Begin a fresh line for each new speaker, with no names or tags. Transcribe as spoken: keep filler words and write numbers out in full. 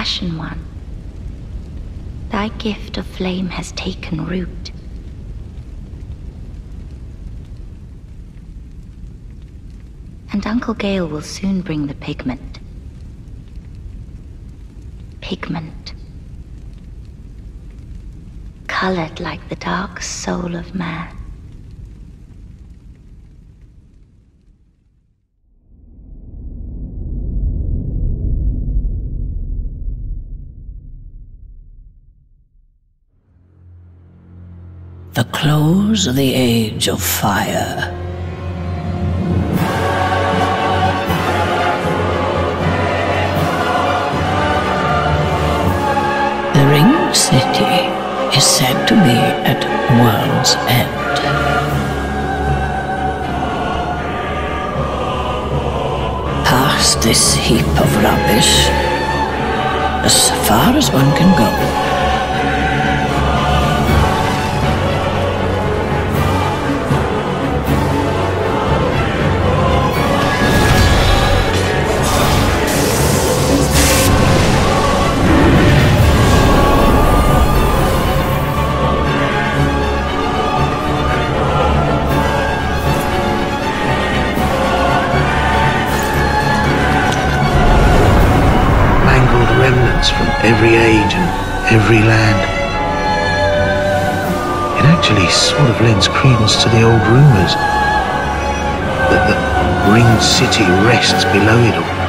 Ashen One, thy gift of flame has taken root. And Uncle Gale will soon bring the pigment. Pigment. Colored like the dark soul of man.
The close of the Age of Fire. The Ringed City is said to be at world's end. Past this heap of rubbish, as far as one can go.
From every age and every land. It actually sort of lends credence to the old rumours that the Ringed City rests below it all.